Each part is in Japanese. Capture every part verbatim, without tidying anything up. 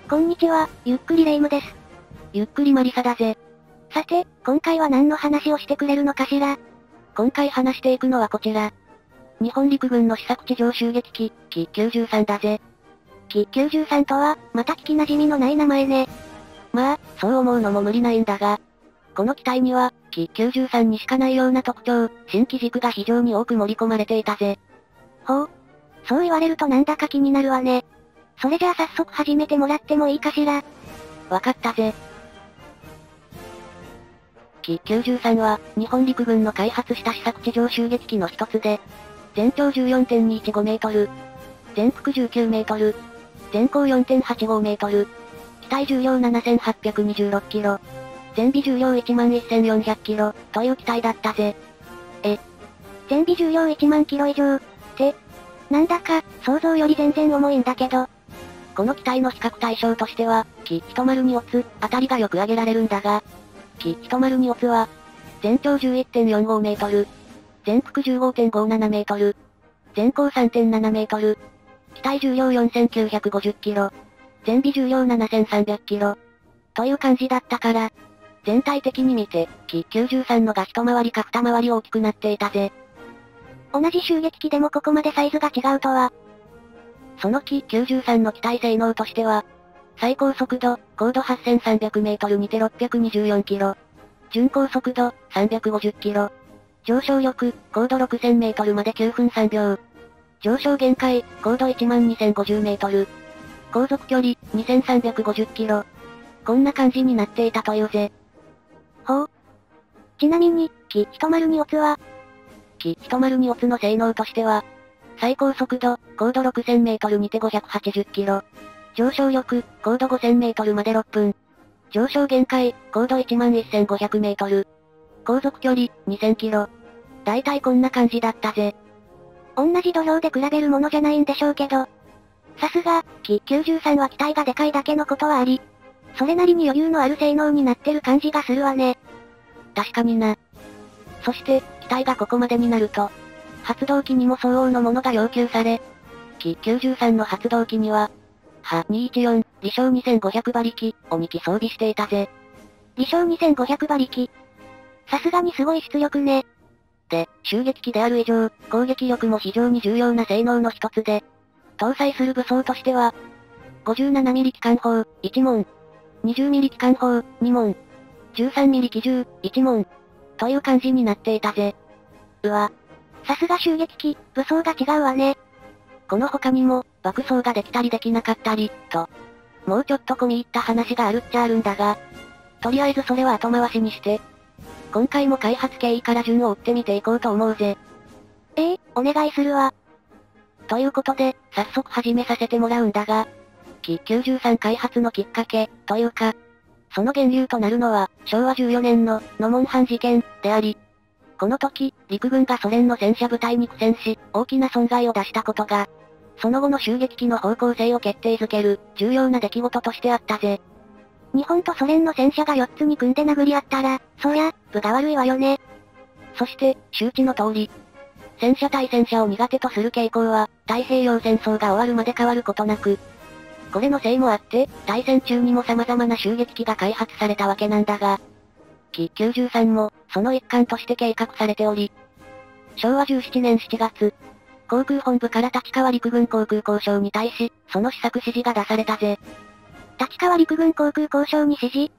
こんにちは、ゆっくりレ夢ムです。 ゆっくりマリサだぜ。 さて、今回は何の話をしてくれるのかしら？ 今回話していくのはこちら。日本陸軍の試作地上襲撃機、キきゅうじゅうさんだぜ。 キきゅうじゅうさんとは、また聞き馴染みのない名前ね。 まあ、そう思うのも無理ないんだが、この機体には、キきゅうじゅうさんにしかないような特徴、新機軸が非常に多く盛り込まれていたぜ。 ほう。そう言われるとなんだか気になるわね。それじゃあ早速始めてもらってもいいかしら？ わかったぜ。キきゅうじゅうさんは、日本陸軍の開発した試作地上襲撃機の一つで、全長 じゅうよんてんにいちごメートル、全幅じゅうきゅうメートル、全高 よんてんはちごメートル、機体重量ななせんはっぴゃくにじゅうろっキロ、全備重量 いちまんせんよんひゃくキロ、という機体だったぜ。 え、全備重量いちまんキロ以上って、なんだか、想像より全然重いんだけど。 この機体の比較対象としては、キひとまるにオツ、あたりがよく挙げられるんだが、キひとまるにオツは、全長 じゅういってんよんごメートル、全幅 じゅうごてんごななメートル、全高 さんてんななメートル、機体重量 よんせんきゅうひゃくごじゅっキロ、全備重量 ななせんさんびゃくキロ、という感じだったから、全体的に見て、キきゅうじゅうさんのが一回りか二回り大きくなっていたぜ。 同じ襲撃機でもここまでサイズが違うとは。 そのキきゅうじゅうさんの機体性能としては、最高速度、高度はっせんさんびゃくメートルにてろっぴゃくにじゅうよんキロ、巡航速度、さんびゃくごじゅっキロ、上昇力、高度ろくせんメートルまできゅうふんさんびょう、上昇限界、高度いちまんにせんごじゅうメートル、航続距離、にせんさんびゃくごじゅっキロ、こんな感じになっていたというぜ。 ほう。ちなみに、キひとまるにオツは、 キひとまるにオツの性能としては、最高速度、高度ろくせんメートルにてごひゃくはちじゅっキロ、上昇力、高度ごせんメートルまでろっぷん、上昇限界、高度いちまんせんごひゃくメートル、航続距離、にせんキロ。だいたいこんな感じだったぜ。 同じ土俵で比べるものじゃないんでしょうけど。さすが、キきゅうじゅうさんは機体がでかいだけのことはあり、それなりに余裕のある性能になってる感じがするわね。 確かにな。そして、機体がここまでになると、発動機にも相応のものが要求され、キきゅうじゅうさんの発動機には、はにひゃくじゅうよん、離衝にせんごひゃく馬力をにき装備していたぜ。 離衝にせんごひゃく馬力。さすがにすごい出力ね。 で、襲撃機である以上、攻撃力も非常に重要な性能の一つで、搭載する武装としては、ごじゅうななミリ機関砲、いちもん、にじゅうミリ機関砲、にもん、じゅうさんミリ機銃、いちもん、という感じになっていたぜ。 うわ。さすが襲撃機、武装が違うわね。 この他にも、爆走ができたりできなかったり、と、もうちょっと込み入った話があるっちゃあるんだが、とりあえずそれは後回しにして、今回も開発経緯から順を追ってみていこうと思うぜ。 ええ、お願いするわ。 ということで、早速始めさせてもらうんだが、キきゅうじゅうさん開発のきっかけ、というか、その源流となるのは、しょうわじゅうよねんの、ノモンハン事件、であり、この時、陸軍がソ連の戦車部隊に苦戦し、大きな損害を出したことが、その後の襲撃機の方向性を決定づける、重要な出来事としてあったぜ。 日本とソ連の戦車がよっつに組んで殴り合ったら、そりゃ、分が悪いわよね。 そして、周知の通り、戦車対戦車を苦手とする傾向は、太平洋戦争が終わるまで変わることなく、これのせいもあって、大戦中にも様々な襲撃機が開発されたわけなんだが、キきゅうじゅうさんも、その一環として計画されており、しょうわじゅうななねんしちがつ、航空本部から立川陸軍航空交渉に対し、その試作指示が出されたぜ。 立川陸軍航空交渉に指示って、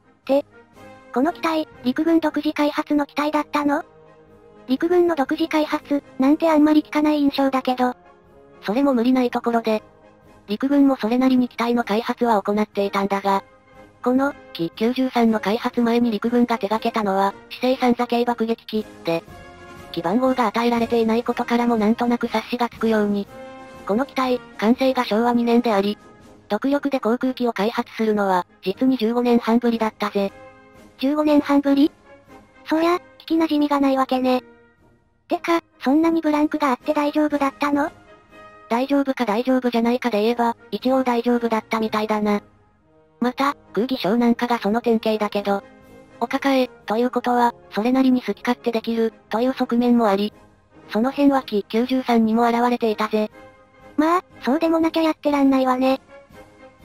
この機体、陸軍独自開発の機体だったの？陸軍の独自開発、なんてあんまり聞かない印象だけど。 それも無理ないところで、陸軍もそれなりに機体の開発は行っていたんだが、この、キきゅうじゅうさんの開発前に陸軍が手掛けたのは、四星三座系爆撃機、で、機番号が与えられていないことからもなんとなく察しがつくように、この機体、完成がしょうわにねんであり、独力で航空機を開発するのは、実にじゅうごねんはんぶりだったぜ。 じゅうごねんはんぶり？そりゃ、聞き馴染みがないわけね。てか、そんなにブランクがあって大丈夫だったの？ 大丈夫か大丈夫じゃないかで言えば、一応大丈夫だったみたいだな。また、空気症なんかがその典型だけど、お抱え、ということは、それなりに好き勝手できる、という側面もあり、その辺はキきゅうじゅうさんにも現れていたぜ。 まあ、そうでもなきゃやってらんないわね。 で、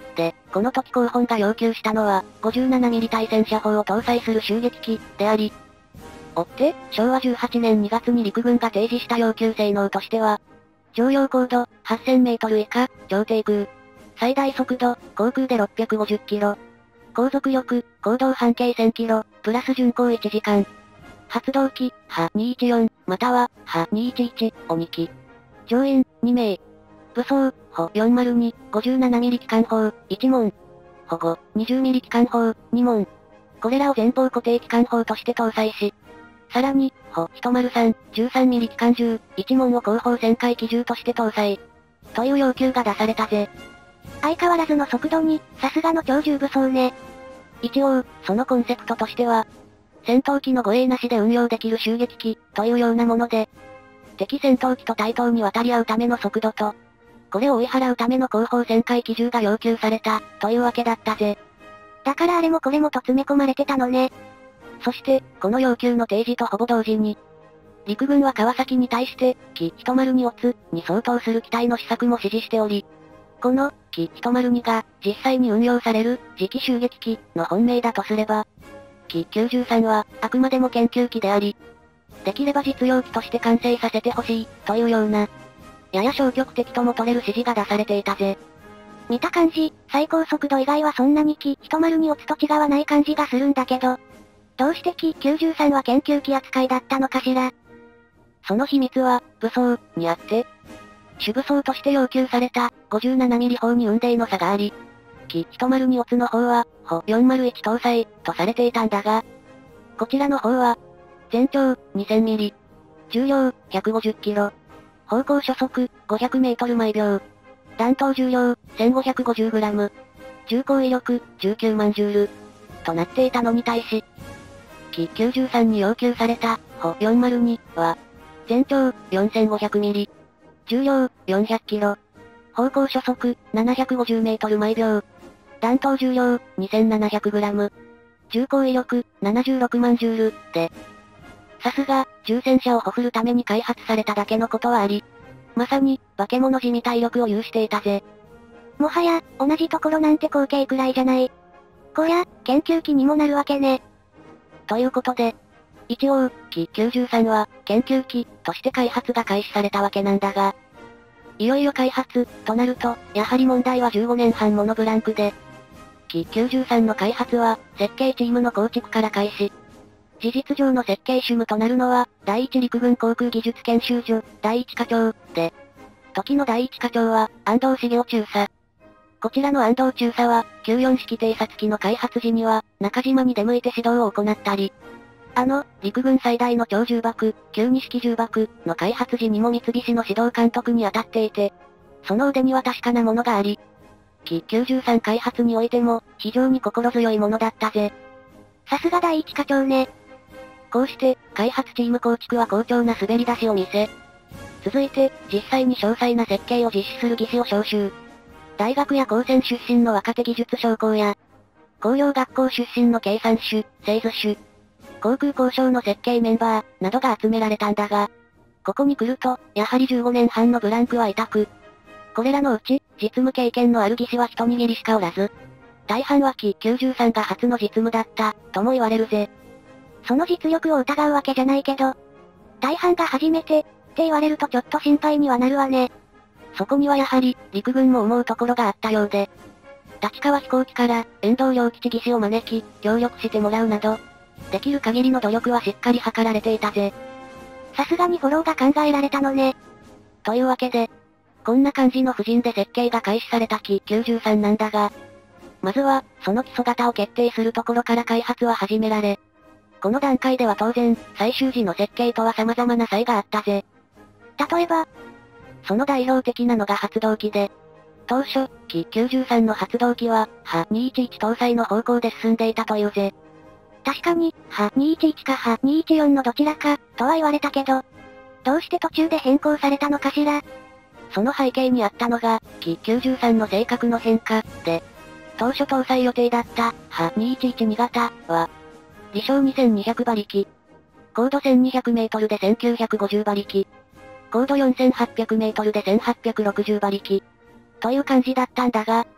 この時広報が要求したのは、ごじゅうななミリ 対戦車砲を搭載する襲撃機、であり、追って、しょうわじゅうはちねんにがつに陸軍が提示した要求性能としては、乗用高度、はっせんメートル以下、超低空。最大速度、航空でろっぴゃくごじゅっキロ。航続力、行動半径せんキロ、プラス巡航いちじかん。発動機、はにひゃくじゅうよん、または、はにひゃくじゅういちをにき。乗員、にめい。武装、ほよんまるに、ごじゅうななミリ機関砲、いちもん。保護、にじゅうミリ機関砲、にもん。これらを前方固定機関砲として搭載し、さらに、ほいちまるさん、じゅうさんミリ機関銃、いちもんを後方旋回機銃として搭載。という要求が出されたぜ。 相変わらずの速度に、さすがの超重武装ね。 一応、そのコンセプトとしては、戦闘機の護衛なしで運用できる襲撃機、というようなもので、敵戦闘機と対等に渡り合うための速度と、これを追い払うための後方旋回機銃が要求された、というわけだったぜ。 だからあれもこれもと詰め込まれてたのね。 そして、この要求の提示とほぼ同時に、陸軍は川崎に対して、キいちまるにオツに相当する機体の試作も指示しており、この、キいちまるにが、実際に運用される、次期襲撃機の本命だとすれば、キきゅうじゅうさんは、あくまでも研究機であり、できれば実用機として完成させてほしい、というような、やや消極的とも取れる指示が出されていたぜ。 見た感じ、最高速度以外はそんなにキいちまるにオツと違わない感じがするんだけど、どうしてキきゅうじゅうさんは研究機扱いだったのかしら。 その秘密は、武装、にあって、主武装として要求された、ごじゅうななミリ砲に雲泥の差があり、キいちまるにオツの方は、ほよんまるいち搭載、とされていたんだが、こちらの方は、全長、にせんミリ、重量、ひゃくごじゅっキロ、方向初速、ごひゃくメートル毎秒、弾頭重量、せんごひゃくごじゅうグラム、重攻威力、じゅうきゅうまんジュール、となっていたのに対し、キきゅうじゅうさんに要求された、ほよんまるには、全長、よんせんごひゃくミリ、重量、よんひゃくキロ、方向初速、ななひゃくごじゅうメートル毎秒、弾頭重量、にせんななひゃくグラム、重攻威力、ななじゅうろくまんジュール、で、さすが、重戦車をほふるために開発されただけのことはあり、まさに、化け物地味体力を有していたぜ。 もはや、同じところなんて光景くらいじゃない。こりゃ、研究機にもなるわけね。 ということで、一応、キきゅうじゅうさんは、研究機、として開発が開始されたわけなんだが、いよいよ開発、となると、やはり問題はじゅうごねんはんものブランクで、キきゅうじゅうさんの開発は、設計チームの構築から開始。事実上の設計主務となるのは、第一陸軍航空技術研修所、第一課長、で、時の第一課長は、安藤茂雄中佐。こちらの安藤中佐は、きゅうじゅうよん式偵察機の開発時には、中島に出向いて指導を行ったり、あの、陸軍最大の超重爆、きゅうに式重爆の開発時にも三菱の指導監督に当たっていて、その腕には確かなものがあり、キきゅうじゅうさん開発においても、非常に心強いものだったぜ。 さすが第一課長ね。 こうして、開発チーム構築は好調な滑り出しを見せ、続いて、実際に詳細な設計を実施する技師を招集。大学や高専出身の若手技術将校や、工業学校出身の計算手、製図手、航空工廠の設計メンバー、などが集められたんだが、ここに来ると、やはりじゅうごねんはんのブランクは痛く、これらのうち、実務経験のある技師は一握りしかおらず、大半はキきゅうじゅうさんが初の実務だった、とも言われるぜ。 その実力を疑うわけじゃないけど、大半が初めて、って言われるとちょっと心配にはなるわね。 そこにはやはり、陸軍も思うところがあったようで、立川飛行機から、遠藤良吉技師を招き、協力してもらうなど、できる限りの努力はしっかり図られていたぜ。 さすがにフォローが考えられたのね。 というわけで、こんな感じの布陣で設計が開始されたキきゅうじゅうさんなんだが、まずは、その基礎型を決定するところから開発は始められ、この段階では当然、最終時の設計とは様々な差異があったぜ。 例えば、 その代表的なのが発動機で、当初、キきゅうじゅうさんの発動機は、はにひゃくじゅういち搭載の方向で進んでいたというぜ。 確かに、はにひゃくじゅういちかはにひゃくじゅうよんのどちらか、とは言われたけど、どうして途中で変更されたのかしら。 その背景にあったのが、キきゅうじゅうさんの性格の変化、で、当初搭載予定だった、はにひゃくじゅういちに型は、離床にせんにひゃく馬力、高度せんにひゃくメートルでせんきゅうひゃくごじゅう馬力、高度よんせんはっぴゃくメートルでせんはっぴゃくろくじゅう馬力、という感じだったんだが、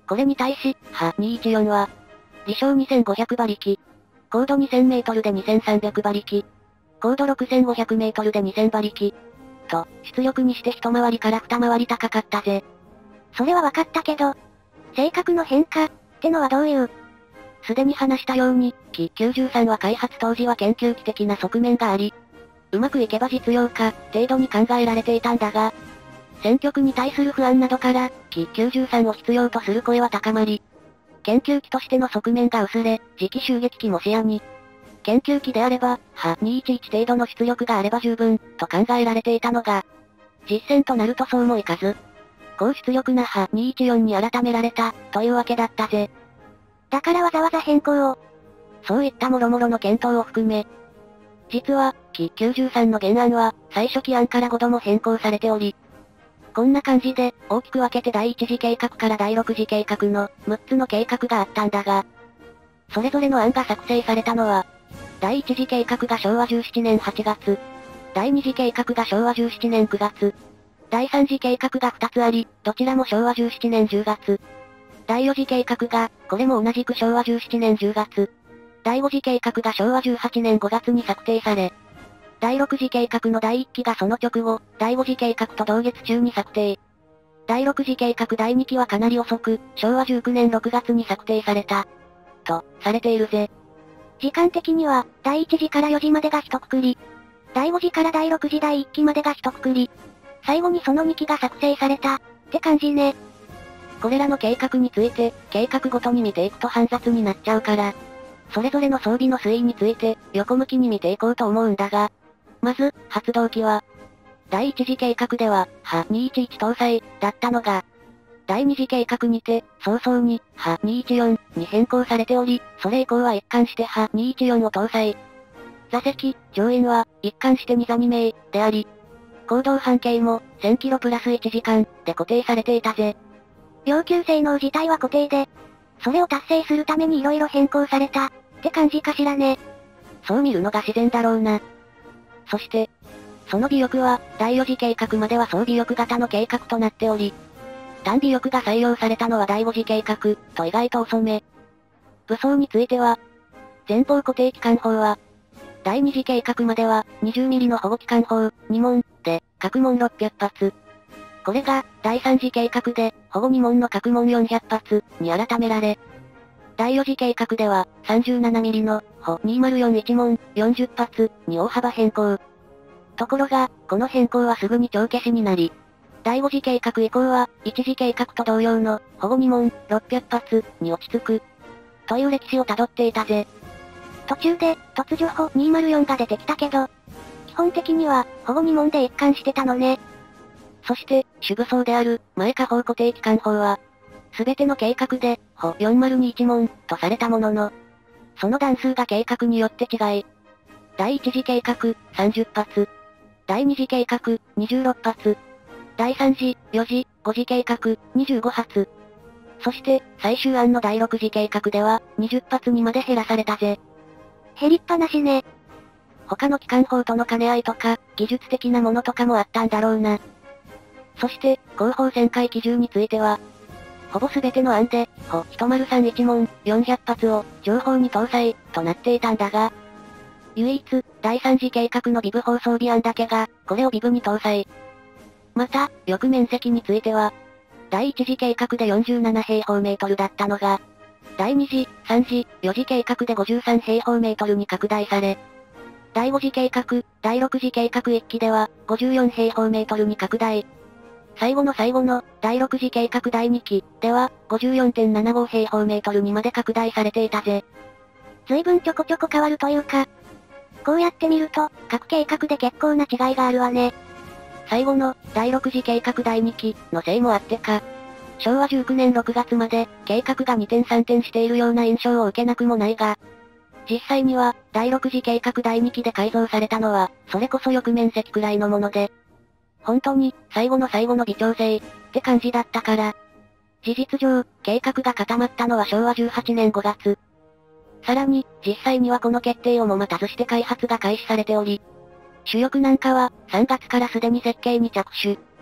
これに対し、はにひゃくじゅうよんは、離衝にせんごひゃく馬力、高度にせんメートルでにせんさんびゃく馬力、高度ろくせんごひゃくメートルでにせん馬力、と、出力にして一回りから二回り高かったぜ。 それは分かったけど、性格の変化、ってのはどういう？ すでに話したように、キきゅうじゅうさんは開発当時は研究機的な側面があり、うまくいけば実用化、程度に考えられていたんだが、戦局に対する不安などから、キきゅうじゅうさんを必要とする声は高まり、研究機としての側面が薄れ、次期襲撃機も視野に、研究機であれば、はにひゃくじゅういち程度の出力があれば十分、と考えられていたのが、実戦となるとそうもいかず、高出力なはにひゃくじゅうよんに改められた、というわけだったぜ。 だからわざわざ変更を。 そういった諸々の検討を含め、実は、キきゅうじゅうさんの原案は、最初期案からごども変更されており、こんな感じで、大きく分けてだいいち次計画からだいろく次計画の、むっつの計画があったんだが、それぞれの案が作成されたのは、だいいち次計画がしょうわじゅうななねんはちがつ、だいに次計画がしょうわじゅうななねんくがつ、だいさん次計画がふたつあり、どちらもしょうわじゅうななねんじゅうがつ、だいよん次計画が、これも同じくしょうわじゅうななねんじゅうがつ、だいご次計画がしょうわじゅうはちねんごがつに策定され、だいろく次計画のだいいっきがその直後、だいご次計画と同月中に策定。だいろく次計画だいにきはかなり遅く、しょうわじゅうきゅうねんろくがつに策定された。と、されているぜ。 時間的には、だいいち次からよ次までが一括り。だいご次からだいろく次だいいっきまでが一括り。最後にそのにきが作成された、って感じね。 これらの計画について、計画ごとに見ていくと煩雑になっちゃうから、それぞれの装備の推移について、横向きに見ていこうと思うんだが、まず、発動機は、だいいち次計画では、はにひゃくじゅういち搭載、だったのが、だいに次計画にて、早々に、はにひゃくじゅうよんに変更されており、それ以降は一貫してはにひゃくじゅうよんを搭載。座席、乗員は、一貫してに座にめい、であり、行動半径も、せんキロプラスいちじかん、で固定されていたぜ。 要求性能自体は固定で、それを達成するために色々変更された、って感じかしらね。 そう見るのが自然だろうな。そして、その尾翼は、だいよん次計画までは総尾翼型の計画となっており、単尾翼が採用されたのはだいご次計画、と意外と遅め。武装については、前方固定機関砲は、だいに次計画までは、にじゅうミリの保護機関砲、にもん、で、各門ろっぴゃくはつ。これが、だいさん次計画で、保護にもんの各門よんひゃくはつ、に改められ、だいよん次計画では、さんじゅうななミリの、ほにせんよんじゅういち門、よんじゅっぱつ、に大幅変更。ところが、この変更はすぐに帳消しになり、だいご次計画以降は、いち次計画と同様の、保護に門、ろっぴゃくはつ、に落ち着く。という歴史を辿っていたぜ。 途中で、突如保にせんよんが出てきたけど、基本的には、保護に門で一貫してたのね。 そして、主武装である、前下方固定機関砲は、すべての計画で、保よんせんにいち門、とされたものの、その弾数が計画によって違い、だいいち次計画、さんじゅっぱつ、だいに次計画、にじゅうろっぱつ、だいさん次、よん次、ご次計画、にじゅうごはつ。そして、最終案のだいろく次計画では、にじゅっぱつにまで減らされたぜ。 減りっぱなしね。 他の機関砲との兼ね合いとか、技術的なものとかもあったんだろうな。そして、後方旋回機銃については、ほぼ全ての案で、ほいちまるさんいち門、よんひゃくはつを、情報に搭載、となっていたんだが、唯一、だいさん次計画のビブ砲装備案だけが、これをビブに搭載。また、翼面積については、だいいち次計画でよんじゅうなな平方メートルだったのが、だいに次、さん次、よん次計画でごじゅうさん平方メートルに拡大され、だいご次計画、だいろく次計画いっきでは、ごじゅうよん平方メートルに拡大。最後の最後の、だいろく次計画だいにき、では、ごじゅうよんてんななご平方メートルにまで拡大されていたぜ。 随分ちょこちょこ変わるというか、こうやって見ると、各計画で結構な違いがあるわね。 最後の、だいろく次計画だいにき、のせいもあってか、しょうわじゅうきゅうねんろくがつまで、計画がに転さん転しているような印象を受けなくもないが、実際には、だいろく次計画だいにきで改造されたのは、それこそ翼面積くらいのもので、本当に、最後の最後の微調整、って感じだったから。事実上、計画が固まったのはしょうわじゅうはちねんごがつ。さらに、実際にはこの決定をも待たずして開発が開始されており、主翼なんかは、さんがつからすでに設計に着手。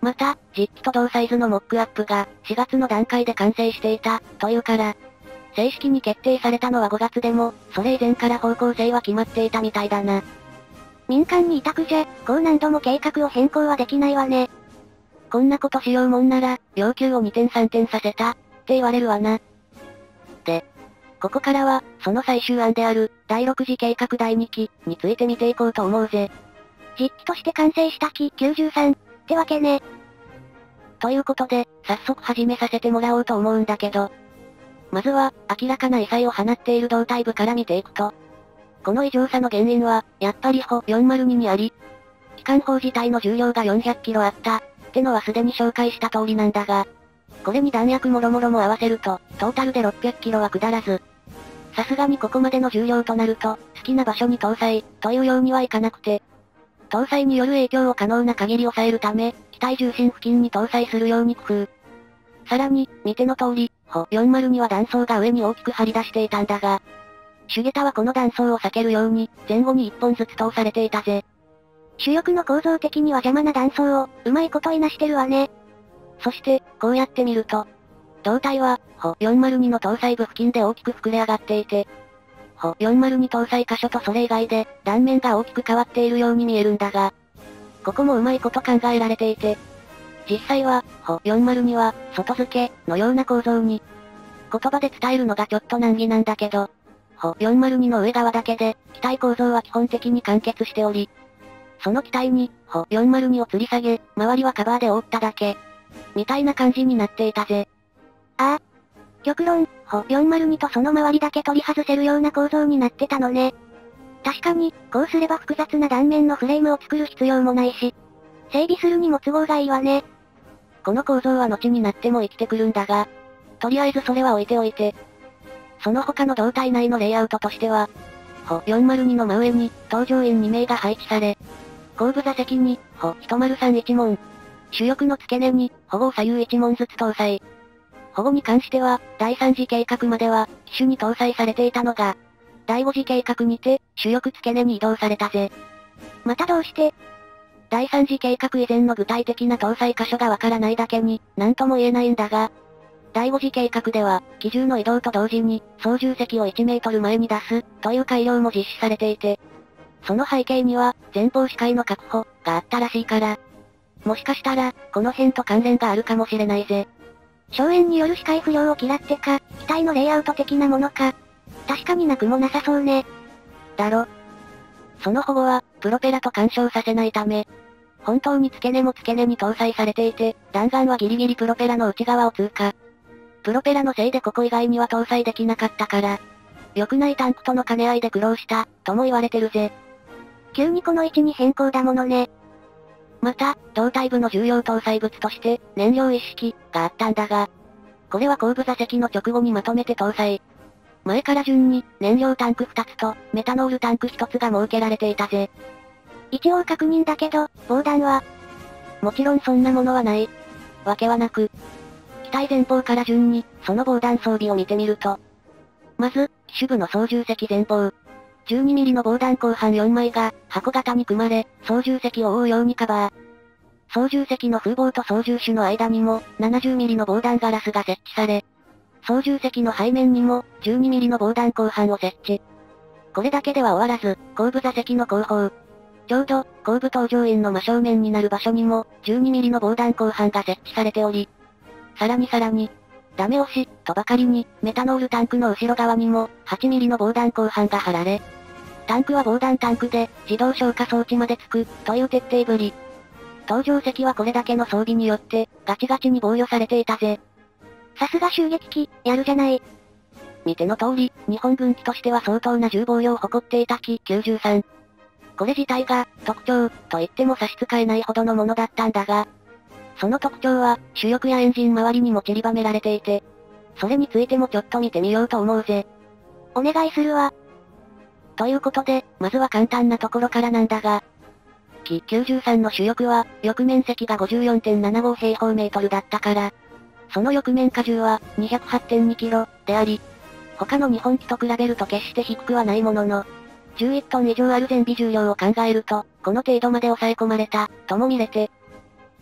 また、実機と同サイズのモックアップが、しがつの段階で完成していた、というから、正式に決定されたのはごがつでも、それ以前から方向性は決まっていたみたいだな。 民間に委託じゃ、こう何度も計画を変更はできないわね。 こんなことしようもんなら、要求をにてんさんてんさせた、って言われるわな。で、ここからは、その最終案である、だいろく次計画だいにき、について見ていこうと思うぜ。 実機として完成した機きゅうじゅうさん、ってわけね。 ということで、早速始めさせてもらおうと思うんだけど。まずは、明らかな異彩を放っている胴体部から見ていくと。この異常さの原因は、やっぱりホよんまるににあり、機関砲自体の重量がよんひゃくキロあった、ってのはすでに紹介した通りなんだが、これに弾薬もろもろも合わせると、トータルでろっぴゃくキロは下らず。さすがにここまでの重量となると、好きな場所に搭載、というようにはいかなくて、搭載による影響を可能な限り抑えるため、機体重心付近に搭載するように工夫。さらに、見ての通り、ホよんまるには弾倉が上に大きく張り出していたんだが、シュゲタはこの弾倉を避けるように、前後にいっぽんずつ通されていたぜ。 主翼の構造的には邪魔な弾倉を、うまいこといなしてるわね。 そして、こうやって見ると、胴体は、ホよんまるにの搭載部付近で大きく膨れ上がっていて、ホよんまるに搭載箇所とそれ以外で、断面が大きく変わっているように見えるんだが、ここもうまいこと考えられていて、実際は、ホよんまるには、外付け、のような構造に。言葉で伝えるのがちょっと難儀なんだけど、ホよんまるにの上側だけで、機体構造は基本的に完結しており、その機体に、ホよんまるにを吊り下げ、周りはカバーで覆っただけ。みたいな感じになっていたぜ。 ああ。極論、ホよんまるにとその周りだけ取り外せるような構造になってたのね。確かに、こうすれば複雑な断面のフレームを作る必要もないし、整備するにも都合がいいわね。 この構造は後になっても生きてくるんだが、とりあえずそれは置いておいて、その他の胴体内のレイアウトとしては、ホよんまるにの真上に、搭乗員にめいが配置され、後部座席に、ホいちまるさんいち門、主翼の付け根に、保護を左右いち門ずつ搭載。保護に関しては、だいさん次計画までは、機種に搭載されていたのが、だいご次計画にて、主翼付け根に移動されたぜ。 またどうして、 だいさん次計画以前の具体的な搭載箇所がわからないだけに、なんとも言えないんだが、だいご次計画では、機銃の移動と同時に、操縦席をいちメートル前に出す、という改良も実施されていて、その背景には、前方視界の確保、があったらしいから、もしかしたら、この辺と関連があるかもしれないぜ。 硝煙による視界不良を嫌ってか、機体のレイアウト的なものか。確かになくもなさそうね。 だろ。その保護は、プロペラと干渉させないため、本当に付け根も付け根に搭載されていて、弾丸はギリギリプロペラの内側を通過。プロペラのせいでここ以外には搭載できなかったから、良くないタンクとの兼ね合いで苦労した、とも言われてるぜ。 急にこの位置に変更だものね。 また、胴体部の重要搭載物として、燃料一式、があったんだが、これは後部座席の直後にまとめて搭載。前から順に、燃料タンクふたつと、メタノールタンクひとつが設けられていたぜ。 一応確認だけど、防弾は、 もちろんそんなものはない。わけはなく、機体前方から順に、その防弾装備を見てみると、まず、機首部の操縦席前方。じゅうにミリの防弾鋼板よんまいが、箱型に組まれ、操縦席を覆うようにカバー。操縦席の風防と操縦手の間にも、ななじゅうミリの防弾ガラスが設置され、操縦席の背面にも、じゅうにミリの防弾鋼板を設置。これだけでは終わらず、後部座席の後方。ちょうど、後部搭乗員の真正面になる場所にも、じゅうにミリの防弾鋼板が設置されており、さらにさらに、ダメ押し、とばかりに、メタノールタンクの後ろ側にも、はちミリの防弾鋼板が貼られ、タンクは防弾タンクで、自動消火装置までつく、という徹底ぶり。搭乗席はこれだけの装備によって、ガチガチに防御されていたぜ。 さすが襲撃機、やるじゃない。 見ての通り、日本軍機としては相当な重防御を誇っていた機きゅうじゅうさん。これ自体が、特徴、と言っても差し支えないほどのものだったんだが、その特徴は、主翼やエンジン周りにも散りばめられていて、それについてもちょっと見てみようと思うぜ。 お願いするわ。 ということで、まずは簡単なところからなんだが、機きゅうじゅうさんの主翼は、翼面積が ごじゅうよんてんななご 平方メートルだったから、その翼面荷重は にひゃくはちてんにキロであり、他の日本機と比べると決して低くはないものの、じゅういちトン以上ある全備重量を考えると、この程度まで抑え込まれた、とも見れて、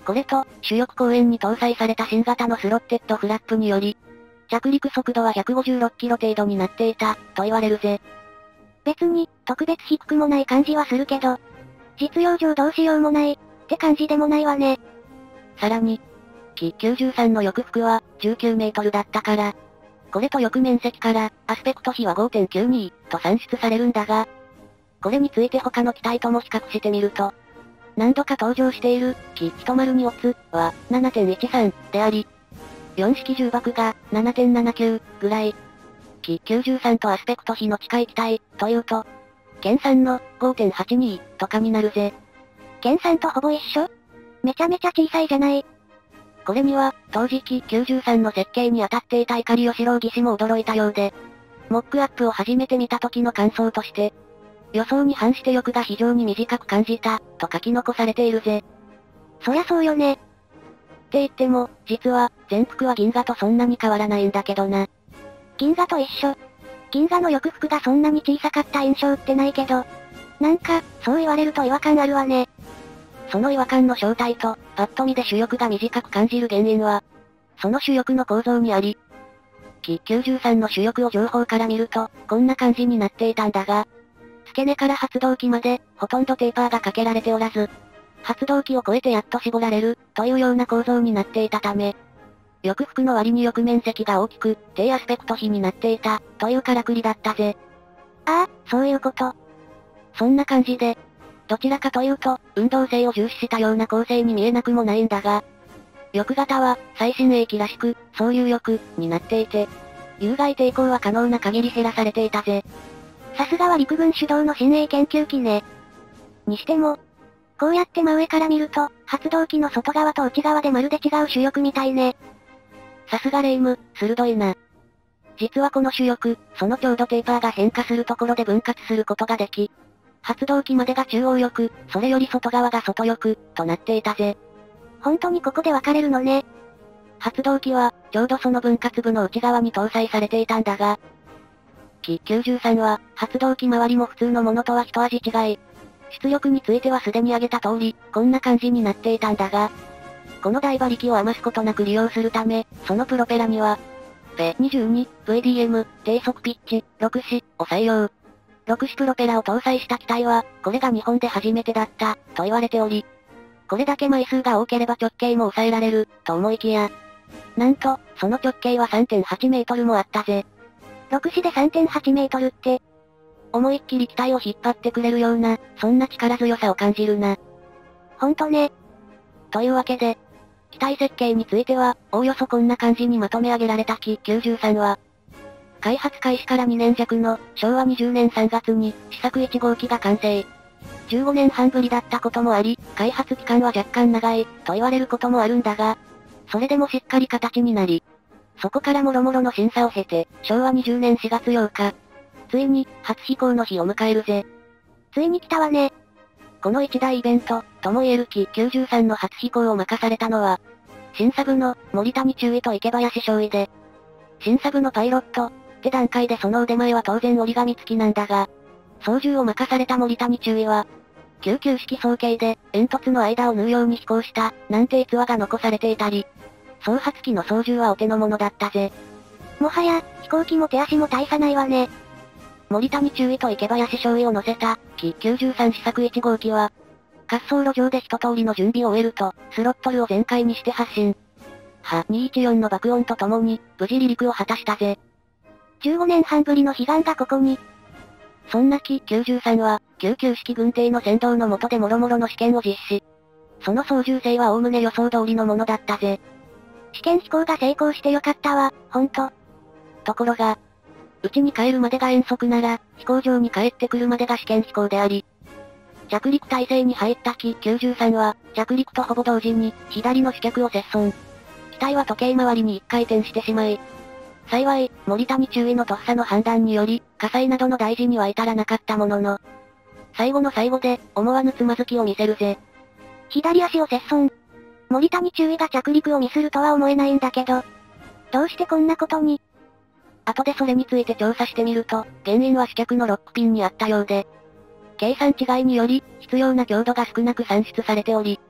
これと、主翼後縁に搭載された新型のスロッテッドフラップにより、着陸速度はひゃくごじゅうろっキロ程度になっていた、と言われるぜ。 別に、特別低くもない感じはするけど、実用上どうしようもない、って感じでもないわね。 さらに、キきゅうじゅうさんの翼幅はじゅうきゅうメートルだったから、これと翼面積から、アスペクト比は ごてんきゅうに と算出されるんだが、これについて他の機体とも比較してみると、何度か登場している、キひとまるにオツは ななてんいちさん であり、よん式重爆が ななてんななきゅう ぐらい、キきゅうじゅうさんとアスペクト比の近い機体、というと、ケンさんの ごてんはちに とかになるぜ。 ケンさんとほぼ一緒？めちゃめちゃ小さいじゃない。 これには、当時キきゅうじゅうさんの設計に当たっていた碇義郎技師も驚いたようで、モックアップを初めて見た時の感想として、予想に反して翼が非常に短く感じた、と書き残されているぜ。 そりゃそうよね。 って言っても、実は、全幅は銀河とそんなに変わらないんだけどな。 銀河と一緒。銀河の翼幅がそんなに小さかった印象ってないけど、なんか、そう言われると違和感あるわね。 その違和感の正体と、パッと見で主翼が短く感じる原因は、その主翼の構造にあり、キきゅうじゅうさんの主翼を情報から見ると、こんな感じになっていたんだが、付け根から発動機まで、ほとんどテーパーがかけられておらず、発動機を超えてやっと絞られる、というような構造になっていたため、翼幅の割に翼面積が大きく、低アスペクト比になっていた、というからくりだったぜ。 ああ、そういうこと。 そんな感じで、どちらかというと、運動性を重視したような構成に見えなくもないんだが、翼型は、最新鋭機らしく、そういう翼、になっていて、有害抵抗は可能な限り減らされていたぜ。 さすがは陸軍主導の新鋭研究機ね。にしても、こうやって真上から見ると、発動機の外側と内側でまるで違う主翼みたいね。 さすがレイム、鋭いな。実はこの主翼、そのちょうどテーパーが変化するところで分割することができ、発動機までが中央翼、それより外側が外翼、となっていたぜ。 本当にここで分かれるのね。 発動機は、ちょうどその分割部の内側に搭載されていたんだが、キきゅうじゅうさんは、発動機周りも普通のものとは一味違い。出力についてはすでに挙げた通り、こんな感じになっていたんだが、この大馬力を余すことなく利用するため、そのプロペラには、ペにじゅうに、ブイディーエム、低速ピッチ、ろく子を採用。ろく子プロペラを搭載した機体は、これが日本で初めてだった、と言われており、これだけ枚数が多ければ直径も抑えられる、と思いきや、なんと、その直径は さんてんはちメートルもあったぜ。 ろく子で さんてんはちメートルって、 思いっきり機体を引っ張ってくれるような、そんな力強さを感じるな。 ほんとね。 というわけで、機体設計については、おおよそこんな感じにまとめ上げられたキきゅうじゅうさんは、開発開始からにねん弱の、しょうわにじゅうねんさんがつに、試作いち号機が完成。じゅうごねんはんぶりだったこともあり、開発期間は若干長い、と言われることもあるんだが、それでもしっかり形になり、そこからもろもろの審査を経て、しょうわにじゅうねんしがつようか、ついに、初飛行の日を迎えるぜ。 ついに来たわね。 この一大イベント、とも言えるキきゅうじゅうさんの初飛行を任されたのは、審査部の、森谷中尉と池林少尉で、審査部のパイロット、って段階でその腕前は当然折り紙付きなんだが、操縦を任された森谷中尉は、きゅうきゅう式装形で、煙突の間を縫うように飛行した、なんて逸話が残されていたり、総発機の操縦はお手の物だったぜ。 もはや、飛行機も手足も大差ないわね。 森谷中尉と池林少尉を乗せた、キきゅうじゅうさん試作いち号機は、滑走路上で一通りの準備を終えると、スロットルを全開にして発進。はにひゃくじゅうよんの爆音とともに、無事離陸を果たしたぜ。 じゅうごねんはんぶりの悲願がここに。 そんなキきゅうじゅうさんは、きゅうきゅう式軍艇の先導の下で諸々の試験を実施。その操縦性は概ね予想通りのものだったぜ。 試験飛行が成功してよかったわ、ほんと。 ところが、家に帰るまでが遠足なら、飛行場に帰ってくるまでが試験飛行であり、着陸態勢に入ったキきゅうじゅうさんは、着陸とほぼ同時に、左の主脚を切損。機体は時計回りに一回転してしまい、幸い、森谷中尉のとっさの判断により、火災などの大事には至らなかったものの、最後の最後で、思わぬつまずきを見せるぜ。 左足を切損。森谷中尉が着陸をミスるとは思えないんだけど、どうしてこんなことに。 後でそれについて調査してみると、原因は主脚のロックピンにあったようで、計算違いにより、必要な強度が少なく算出されており、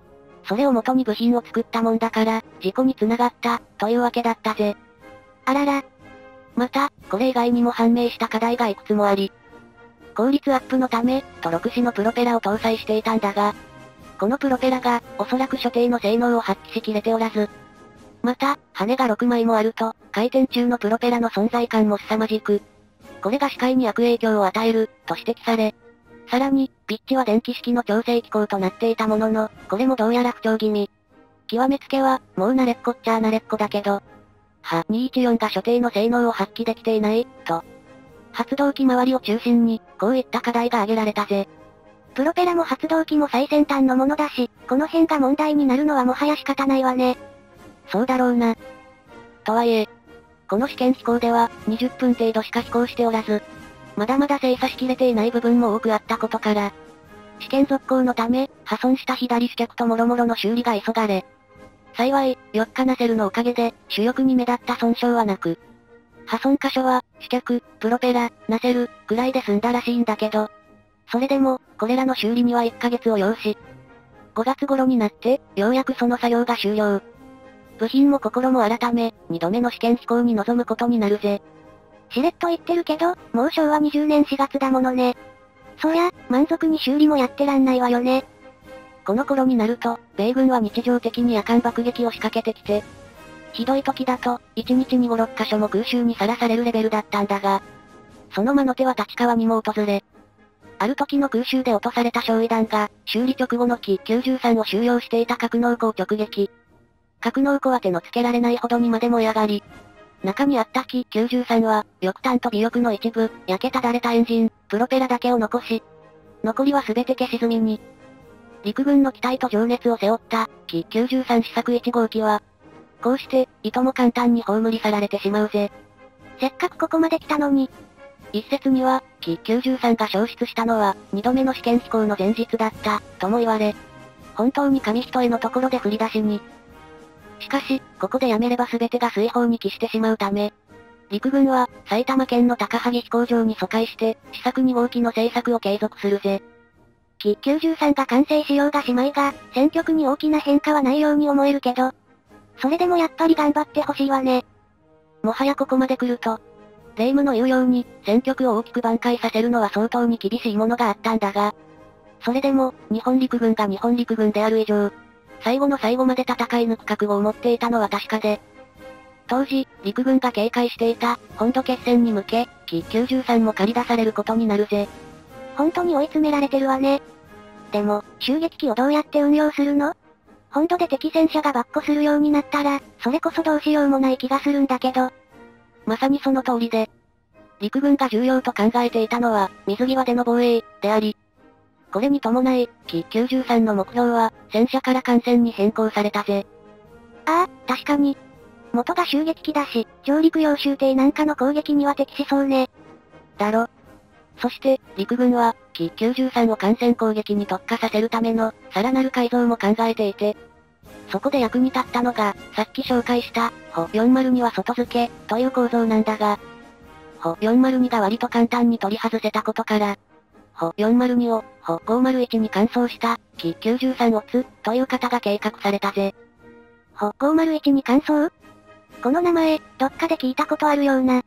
それを元に部品を作ったもんだから、事故に繋がった、というわけだったぜ。 あらら。 また、これ以外にも判明した課題がいくつもあり、効率アップのため、とろく紙のプロペラを搭載していたんだが、このプロペラが、おそらく所定の性能を発揮しきれておらず、また、羽がろくまいもあると、回転中のプロペラの存在感も凄まじく、これが視界に悪影響を与える、と指摘され、さらに、ピッチは電気式の調整機構となっていたものの、これもどうやら不調気味。極めつけは、もう慣れっこっちゃあ慣れっこだけど、はにひゃくじゅうよんが所定の性能を発揮できていない、と。発動機周りを中心に、こういった課題が挙げられたぜ。 プロペラも発動機も最先端のものだし、この辺が問題になるのはもはや仕方ないわね。 そうだろうな。とはいえ、この試験飛行では、にじゅっぷん程度しか飛行しておらず、まだまだ精査しきれていない部分も多くあったことから、試験続行のため、破損した左主脚と諸々の修理が急がれ、幸い、よっかナセルのおかげで、主翼に目立った損傷はなく、破損箇所は、主脚、プロペラ、ナセル、くらいで済んだらしいんだけど、それでも、これらの修理にはいっかげつを要し、ごがつ頃になって、ようやくその作業が終了。部品も心も改め、にどめの試験飛行に臨むことになるぜ。 しれっと言ってるけど、もうしょうわにじゅうねんしがつだものね。そりゃ、満足に修理もやってらんないわよね。 この頃になると、米軍は日常的に夜間爆撃を仕掛けてきて、ひどい時だと、いちにちにご、ろっかしょも空襲にさらされるレベルだったんだが、その魔の手は立川にも訪れ、ある時の空襲で落とされた焼夷弾が、修理直後のキきゅうじゅうさんを収容していた格納庫を直撃。格納庫は手のつけられないほどにまで燃え上がり、中にあったキきゅうじゅうさんは、翼端と尾翼の一部、焼けただれたエンジン、プロペラだけを残し、残りは全て消し済みに。陸軍の期待と情熱を背負った、キきゅうじゅうさん試作いち号機は、こうして、いとも簡単に葬り去られてしまうぜ。 せっかくここまで来たのに。 一説には、キきゅうじゅうさんが消失したのは、にどめの試験飛行の前日だった、とも言われ、本当に紙一重のところで振り出しに。しかし、ここでやめれば全てが水泡に帰してしまうため、陸軍は、埼玉県の高萩飛行場に疎開して、試作に号機の製作を継続するぜ。 キきゅうじゅうさんが完成しようがしまいが、戦局に大きな変化はないように思えるけど、それでもやっぱり頑張ってほしいわね。 もはやここまで来ると、霊夢の言うように、戦局を大きく挽回させるのは相当に厳しいものがあったんだが、それでも、日本陸軍が日本陸軍である以上、最後の最後まで戦い抜く覚悟を持っていたのは確かで、当時、陸軍が警戒していた、本土決戦に向け、キきゅうじゅうさんも駆り出されることになるぜ。 本当に追い詰められてるわね。でも、襲撃機をどうやって運用するの？本土で敵戦車が跋扈するようになったら、それこそどうしようもない気がするんだけど。 まさにその通りで、陸軍が重要と考えていたのは、水際での防衛、であり、これに伴い、キきゅうじゅうさんの目標は、戦車から艦船に変更されたぜ。 ああ、確かに。元が襲撃機だし、上陸用舟艇なんかの攻撃には適しそうね。 だろ。そして、陸軍は、キきゅうじゅうさんを艦船攻撃に特化させるための、さらなる改造も考えていて、そこで役に立ったのが、さっき紹介した、ホよんまるには外付け、という構造なんだが、ホよんまるにが割と簡単に取り外せたことから、ホよんまるにを、ホごーまるいちに換装した、キきゅうじゅうさんオツ、という型が計画されたぜ。 ホごーまるいちに換装？この名前、どっかで聞いたことあるような。って、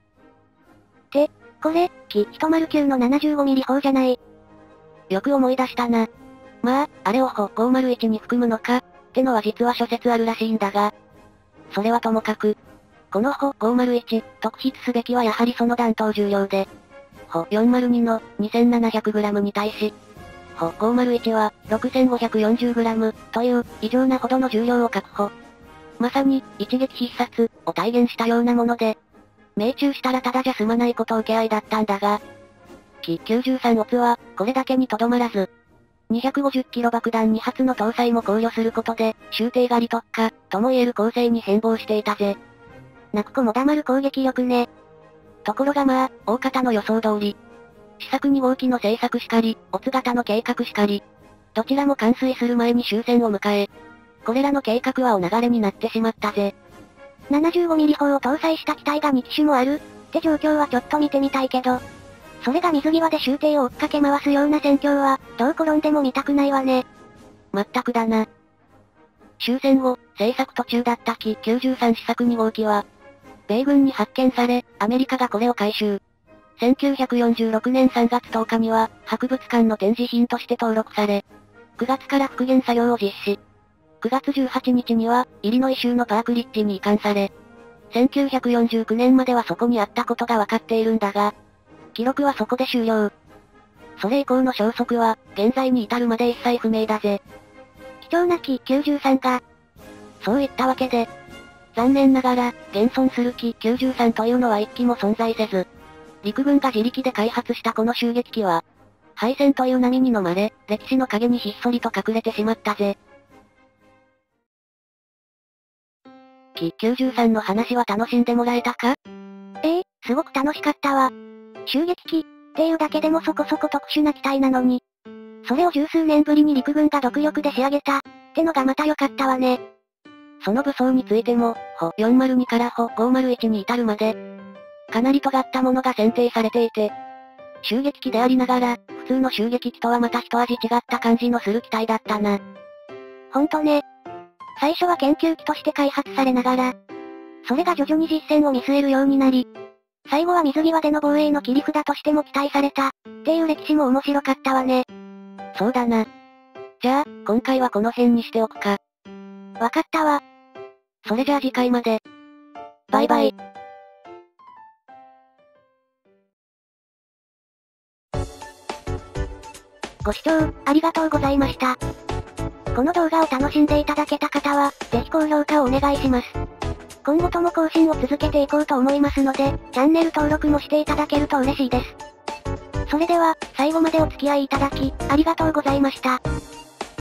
これ、キいちまるきゅうの ななじゅうごミリ 砲じゃない。 よく思い出したな。まあ、あれをホごーまるいちに含むのか、ってのは実は諸説あるらしいんだが。それはともかく、このホごーまるいち、特筆すべきはやはりその弾頭重量で、ホよんまるにの にせんななひゃくグラム に対し、ホごーまるいちは ろくせんごひゃくよんじゅうグラム という異常なほどの重量を確保。まさに、一撃必殺を体現したようなもので、命中したらただじゃ済まないこと受け合いだったんだが、キきゅうじゅうさんオツは、これだけにとどまらず、にひゃくごじゅっキロ爆弾に発の搭載も考慮することで、舟艇狩り特化、とも言える構成に変貌していたぜ。 泣く子も黙る攻撃力ね。 ところがまあ、大方の予想通り。試作に号機の製作しかり、オツ型の計画しかり。どちらも完遂する前に終戦を迎え、これらの計画はお流れになってしまったぜ。 ななじゅうごミリ 砲を搭載した機体がに機種もあるって状況はちょっと見てみたいけど、それが水際で舟艇を追っかけ回すような戦況は、どう転んでも見たくないわね。 まったくだな。 終戦後、製作途中だったキきゅうじゅうさん試作に号機は、米軍に発見され、アメリカがこれを回収。せんきゅうひゃくよんじゅうろくねんさんがつとおかには、博物館の展示品として登録され、くがつから復元作業を実施。くがつじゅうはちにちには、イリノイ州のパークリッジに移管され、せんきゅうひゃくよんじゅうきゅうねんまではそこにあったことがわかっているんだが、記録はそこで終了。それ以降の消息は、現在に至るまで一切不明だぜ。 貴重なキきゅうじゅうさんが、 そういったわけで、残念ながら、現存するキきゅうじゅうさんというのは一機も存在せず、陸軍が自力で開発したこの襲撃機は、敗戦という波に飲まれ、歴史の陰にひっそりと隠れてしまったぜ。キきゅうじゅうさんの話は楽しんでもらえたか？ ええ、すごく楽しかったわ。襲撃機っていうだけでもそこそこ特殊な機体なのに、それを十数年ぶりに陸軍が独力で仕上げた、ってのがまた良かったわね。 その武装についても、ホよんまるにからホごまるいちに至るまで、かなり尖ったものが選定されていて、襲撃機でありながら、普通の襲撃機とはまた一味違った感じのする機体だったな。 ほんとね。最初は研究機として開発されながら、それが徐々に実戦を見据えるようになり、最後は水際での防衛の切り札としても期待された、っていう歴史も面白かったわね。 そうだな。じゃあ、今回はこの辺にしておくか。 わかったわ。 それじゃあ次回まで。バイバイ。 ご視聴、ありがとうございました。この動画を楽しんでいただけた方は、ぜひ高評価をお願いします。今後とも更新を続けていこうと思いますので、チャンネル登録もしていただけると嬉しいです。それでは、最後までお付き合いいただき、ありがとうございました。